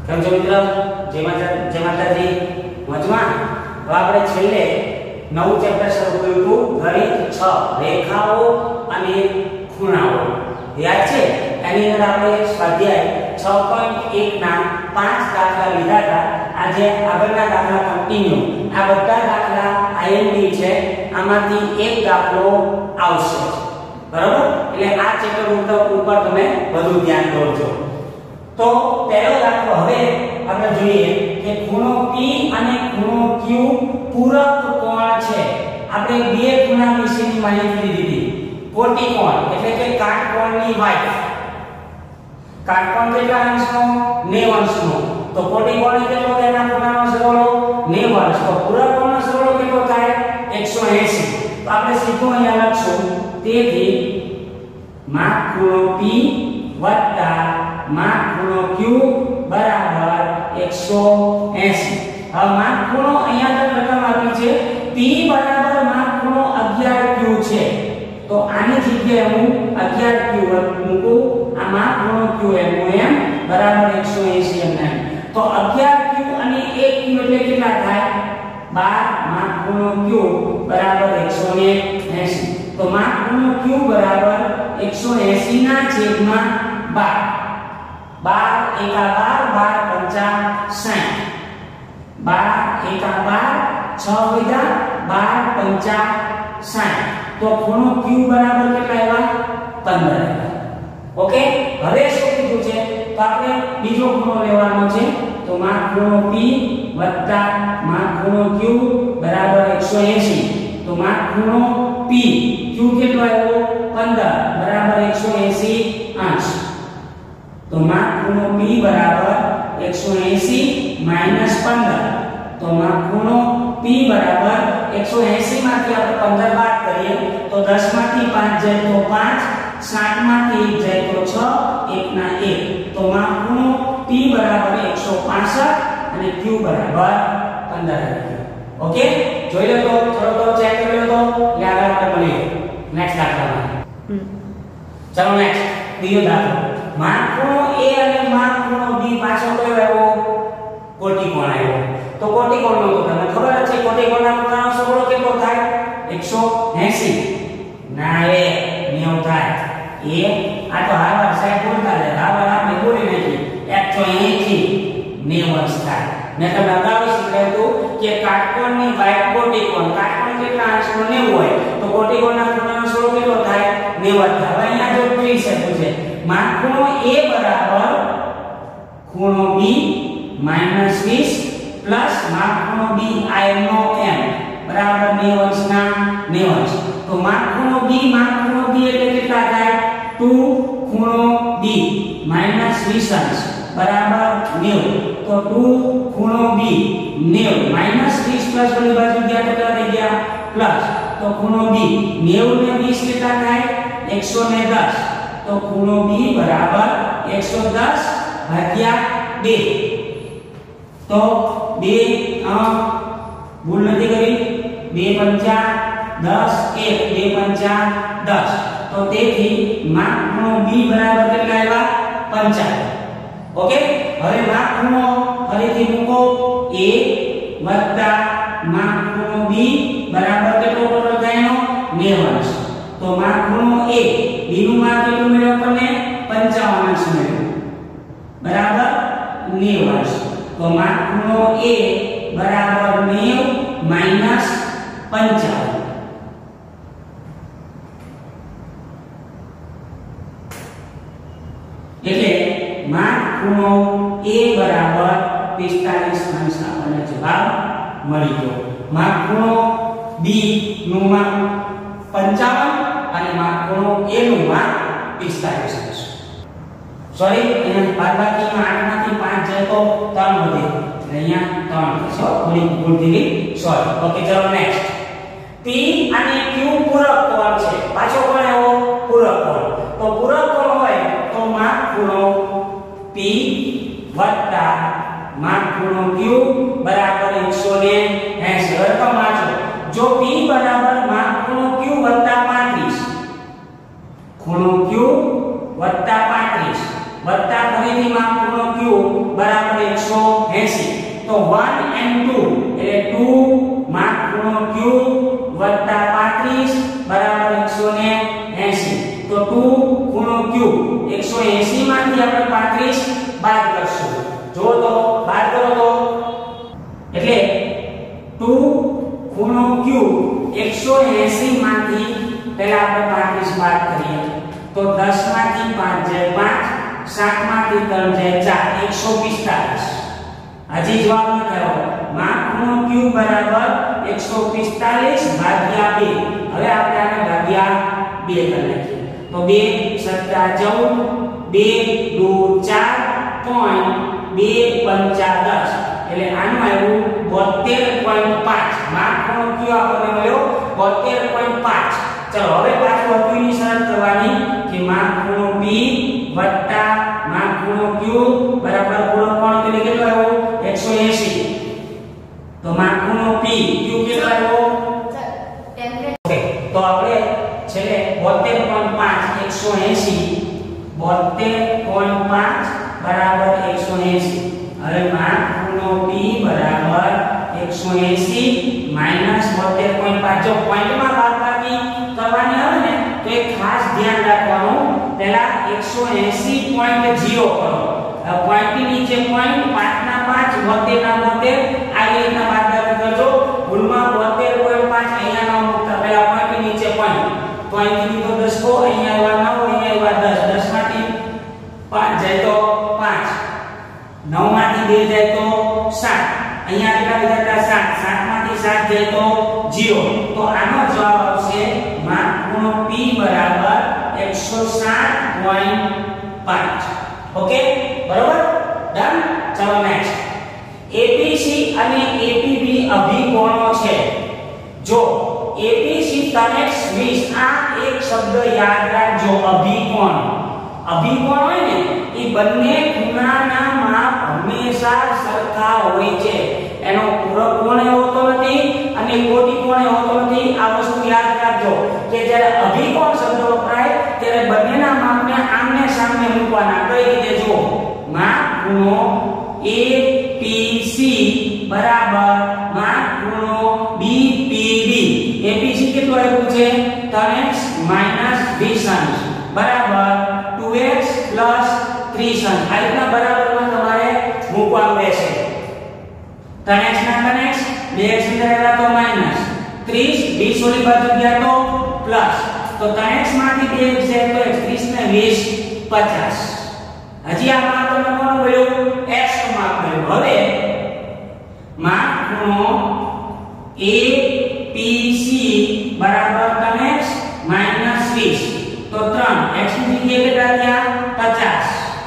કેમ છો મિત્રો? જય માતાજી. મજામાં? તો આપણે છેલ્લે નવું ચેપ્ટર શરૂ કર્યું હતું ગણિત 6 રેખાઓ અને ખૂણાઓ. યાદ છે? એની અંદર આપણે સ્વાધ્યાય 6.1 ના 5 દાખલા લીધા હતા. આજે આગળના દાખલા કન્ટિન્યુ. આ બધા દાખલા આઈએમપી છે. આમાંથી એક દાખલો આવશે. બરાબર? એટલે આ ચેપ્ટર ઉપર તમે વધુ ધ્યાન દોરજો. તો પહેલો દાખલો હવે આપણે જોઈએ કે ખૂણો P અને ખૂણો Q પૂરક કોણ છે. આપણે બે ખૂણા વિશેની માહિતી લીધી હતી. કોટિકોણ એટલે કે કાટકોણની વાય. કાટકોણ કેટલા અંશનો? 90 અંશનો. તો કોટિકોણ કેટલો થાય? એના ખૂણાનો સરવાળો 90 અંશ. તો પૂરક કોણનો સરવાળો કેટલો થાય? 180. તો આપણે સીધું અહીંયા લખશું. તેથી માપ ખૂણો P વત્તા માપ ખૂણો Q બરાબર 180. હવે માપ ખૂણો અહીંયા તો રકમ આપી છે P બરાબર માપ ખૂણો 11Q છે. તો આની જગ્યાએ હું 11Q મૂકું. આ માપ ખૂણો Q એમ બરાબર 180 એમ નહીં. તો 11Q અને 1Q એટલે કેટલા થાય? 12. માપ ખૂણો Q બરાબર 180. તો માપ ખૂણો Q બરાબર 180 ના છેદમાં 12. 12 એકા 12 12 પંચા 60. 12 એકા 12 6 વિધા 12 પંચા 60. તો ખૂણો Q બરાબર કેટલા આવ્યા? 15. ઓકે. હવે શું કીધું છે? તો આપણે બીજો ખૂણો લેવાનો છે. તો માપ ખૂણો P વત્તા માપ ખૂણો Q બરાબર 180. તો માપ ખૂણો P Q કેટલો આવ્યો? 15 બરાબર 180 અંશ. તો માપ ખૂણો P બરાબર 180 માઈનસ 15. તો માપ ખૂણો P બરાબર 180 માંથી આપણે 15 બાદ કરીએ તો 10 માંથી 5 જાય તો 5, 60 માંથી 1 જાય તો 6, 1 ના 1. તો માપ ખૂણો P બરાબર 165 અને Q બરાબર 15. ઓકે. જોઈ લો તો ચલો તો ચેક કરી લો તો આગળ આપણે મળીએ નેક્સ્ટ દાખલામાં. ચલો નેક્સ્ટ બીજો દાખલો. માપ ખૂણો A અને માપ ખૂણો B પાછો કયો આવ્યો? કોટિકોણ આવ્યો. તો કોટિકોણનો તો તમને ખબર જ છે કોટિકોણના ખૂણાનો સરવાળો કેટલો થાય? 180. ના એ 90 થાય. એ આ તો હાવા સાહેબ બોલતા રહે. હાવા આપણે બોલી નાખી 180 90 થાય. મેં તમને અગાઉ શીખવાડ્યું હતું કે કાટકોણની વાય કોટિકોણ. કાટકોણ કેટલા અંશનો 90 હોય તો કોટિકોણના ખૂણાનો સરવાળો કેટલો થાય? 90 થાય. હવે અહીંયા જો પૂછી શકું છે માપ ખૂણો A બરાબર ખૂણો B માઈનસ 20 પ્લસ માપ ખૂણો B I નો m બરાબર 90 અંશના 90 અંશ. તો માપ ખૂણો B એટલે કેટલા થાય? 2 ખૂણો B માઈનસ 20 અંશ બરાબર 90. તો 2 ખૂણો B 90 માઈનસ 20 પ્લસ ઓલી બાજુ ગયા તો કેટલા થઈ ગયા? પ્લસ. તો ખૂણો B 90 ને 20 કેટલા થાય? 110. તો ખૂણો B બરાબર 110 ભાગ્યા 2. તો 2 ભૂલ નથી કરી. 2 પંચા 10 1 2 પંચા 10. તો તેથી માપ ખૂણો B બરાબર કેટલા આવ્યા? 55. ઓકે. હવે માપ ખૂણો ફરીથી મૂકો A વત્તા માપ ખૂણો B બરાબર કેટલો ટોટલ થાય? 90 અંશ. તો માપ ખૂણો A B નું માપ કેટલું મળ્યું આપણને? 55 અંશ મળ્યું બરાબર 90 અંશ. તો માપ ખૂણો A બરાબર 90 માઈનસ 55. એટલે માપ ખૂણો A બરાબર 45 અંશ આપણને જવાબ મળી ગયો. માપ ખૂણો B નું માપ 55 અને માપ ખૂણો A નું માપ 45 અંશ. સોરી અહીંયા બાદબાકીમાં 8 માંથી 5 જાય તો 3 વધે. અહીંયા 3 થશે. થોડી ભૂલ થઈ ગઈ. સોરી. ઓકે. ચલો નેક્સ્ટ. P અને Q પૂરક કોણ છે. પાછો કોણ આવ્યો? પૂરક કોણ. તો પૂરક કોણ હોય તો માપ ખૂણો P વત્તા માપ ખૂણો Q બરાબર 180. રકમ વાંચો. જો P બરાબર માપ ખૂણો Q વત્તા 35 ખૂણો Q વત્તા 35 વત્તા ફરીથી માપ ખૂણો Q બરાબર 180. તો 1 and 2 એટલે 2 માં ખૂણો q વત્તા 35 બરાબર 180. તો 2 ખૂણો q 180 માંથી આપણે 35 બાદ કરશું. જો તો બાદ કરો તો એટલે 2 ખૂણો q 180 માંથી પહેલા આપણે 35 બાદ કરીએ તો 10 માંથી 5 જાય 5, 7 માંથી 3 જાય 4, 145. હજી જવાબ ન થયો. માં ખૂણો q બરાબર 145 ભાગ્યા 2. હવે આપણે આને ભાગ્યા 2 કરી નાખીએ. તો 2 સત્તા 14, 2 દુ 4 પોઈન્ટ 2 પંચા 10 એટલે આનું આવ્યું 72.5. માં ખૂણો q આપણને મળ્યો 72.5. ચલો હવે પાછું હતુંની શરત કરવાની કે માં ખૂણો p વત્તા માં ખૂણો q બરાબર પૂરો કોણ એટલે કેટલો આવ્યો 180. તો માં ખૂણો p q કેટલો આવ્યો ઓકે. તો આપણે છેલ્લે 72.5 180 72.5 બરાબર 180. હવે માં ખૂણો p બરાબર 180 માઈનસ 72.5. જો પોઈન્ટમાં બાદબાકી કરવાની આવે ને તો એક ખાસ ધ્યાન રાખવાનું, પહેલા 180.0 કરો. પોઈન્ટની નીચે પોઈન્ટ 5 ના 5 72 ના 72 આ રીતના બાદબાકી કરજો. ભૂલમાં 72.5 અહીંયા ન મૂકતા, પહેલા પોઈન્ટની નીચે પોઈન્ટ. તો અહીંથી તો 10 કો અહીંયા આવ્યા 9, અહીંયા આવ્યા 10. 10 માંથી 5 જાય તો 5, 9 માંથી 2 જાય તો 7, અહીંયા કેટલા વિધાતા 7, 7 માંથી 7 જાય તો 0. તો આનો જવાબ આવશે માં ખૂણો p બરાબર 107.5. ઓકે બરોબર ડન. ચલો નેક્સ્ટ. APC અને APB અભિકોણો છે. જો APC તનેક્ષ 20 આ એક શબ્દ યાદ રાખજો, અભિકોણ. અભિકોણ હોય ને એ બંને ખૂણાના માપ હંમેશા સરખા હોય છે. એનો પૂરક કોણ હોતો નથી અને કોટી કોણ હોતો નથી. આ વસ્તુ યાદ રાખજો કે જ્યારે અભિકોણ શબ્દ વપરાય ત્યારે બંનેના માપને આમને સામે મૂકવાના. કઈ રીતે જુઓ, માપ ખૂણો APC બરાબર માપ ખૂણો BPD. APC કેટલું આવ્યું છે 3x - 20 બરાબર 2x + 30. આ રીતના બરાબરમાં તમારે મૂકવાનું રહેશે. 3x ના 3x 2x અંદર આવ્યા તો માઈનસ 30, 20 ઓલી બાજુ ગયા તો પ્લસ. તો 3x માંથી 2x જાય તો x, 30 ને 20 50. હજી આ માપ તમને કોણ મળ્યું x નું માપ મળ્યું. હવે માપ ખૂણો APC બરાબર 3x - 20. તો 3 x ની જગ્યાએ કેટલા થયા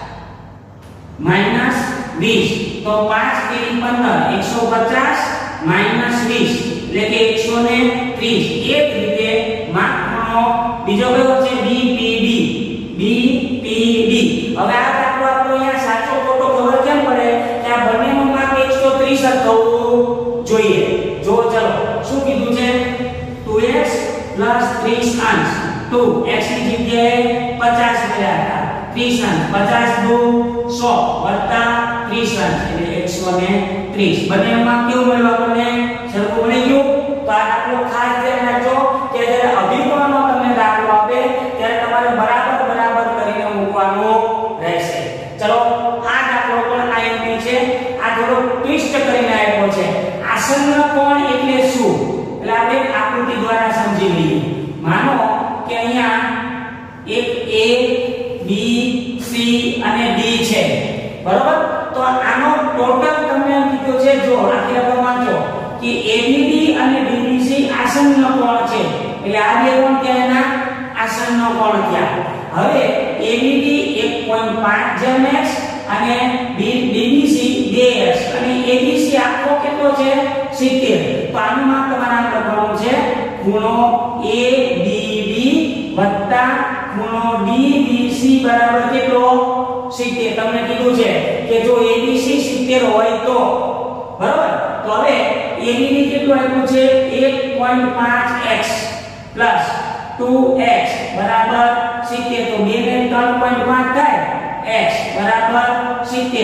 50 - 20. તો 5 × 15 150 - 20 એટલે કે 130. એ જ રીતે માપ ખૂણો બીજો કયો છે BPD. BPD. હવે આ દાખલો આપણો અહીંયા સાચો ખોટો ખબર કેમ પડે કે આ બંનેનું માપ 130 જ થવું જોઈએ. જો ચલો શું કીધું છે 2x + 30 અંશ 2 x ની જગ્યાએ 50 મળ્યા હતા 30 અંશ 50 દુ 100 વત્તા 30 અંશ એટલે 130. બંનેમાં કેવું મળ્યું આપણને સરખું મળી ગયું. તો આ દાખલો ખાસ ધ્યાન રાખજો કે જ્યારે અભિકોણનો તમને દાખલો આપે ત્યારે તમારે બરાબર કરીને મૂકવાનું રહેશે. ચલો આ દાખલો પણ IMP છે. આ થોડો ટ્વિસ્ટ કરીને આપ્યો છે. આસન્ન કોણ એટલે શું એટલે આપણે આકૃતિ દ્વારા સમજી લઈએ. માનો કે અહીંયા એક A B C અને D છે બરોબર. તો આનો ટોટલ તમને કીધું છે. જો આખી રકમ વાંચો કે ABD અને DBC આસન્ન કોણ છે એટલે આ બે કોણ ત્યાં એના આસન્ન કોણ થયા. હવે ABD 1.5 જેમ x અને DBC 2x અને ABC આખો કેટલો છે 70. તો આનું માપ તમારે આમ લખવાનું છે ખૂણો ABD વત્તા ખૂણો DBC બરાબર કેટલો 70. તમને કીધું છે કે જો ABC 70 હોય તો બરાબર. તો હવે ABD કેટલું આવ્યું છે 1.5x + 2x બરાબર 70. તો 2 ને 3.5 થાય x બરાબર 70. તો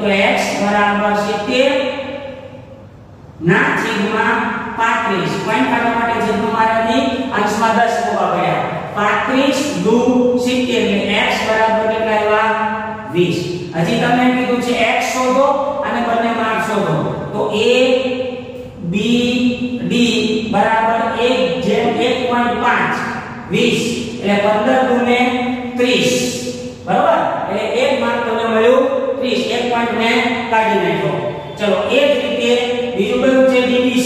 તો x બરાબર 70 ના છેદમાં 35 પોઈન્ટ કાઢવા માટે છેદમાં મારાથી અંશમાં 10 મૂકવા પડ્યા 35 દુ 70 એટલે x બરાબર કેટલા આવ્યા 20 હજી તમને કીધું છે x શોધો અને બંને માર્ક શોધો તો a b d બરાબર 1 જેમ 1.5 20 એટલે 15 ગુણે 30 બરાબર એટલે એક માર્ક તમને મળ્યું 30 એક પોઈન્ટ ને કાઢી નાખ્યો ચલો એ જ રીતે બીજું કયું છે dbc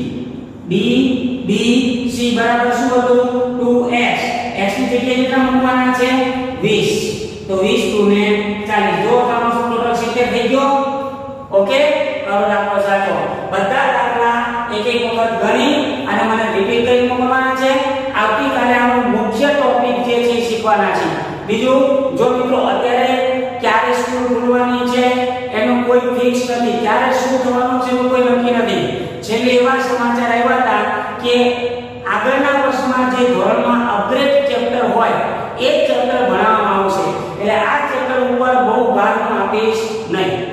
dbc બરાબર શું હતું 2x x ની જગ્યાએ કેટલા મૂકવાના છે 20 તો 20 ગુણે 40 જો તમારો ટોટલ 70 થઈ ગયો ઓકે હવે દાખલો સાચો બધા દાખલા એક એક વખત ગણી અને મને રિપીટ કરી મૂકવાના છે આવતીકાલે આપણો મુખ્ય ટોપિક જે છે શીખવાના છે બીજું જો મિત્રો અત્યારે ક્યારે સ્કૂલ ખુલવાની છે એનો કોઈ ફિક્સ નથી ક્યારે શું થવાનું છે એનું કોઈ નક્કી નથી છેલ્લે એવા સમાચાર આવ્યા હતા કે આગળના વર્ષમાં જે ધોરણમાં અપગ્રેડ ચેપ્ટર હોય એ ચેપ્ટર ભણાવવામાં આવશે એટલે આ ચેપ્ટર ઉપર બહુ ભાર આપીશ નહીં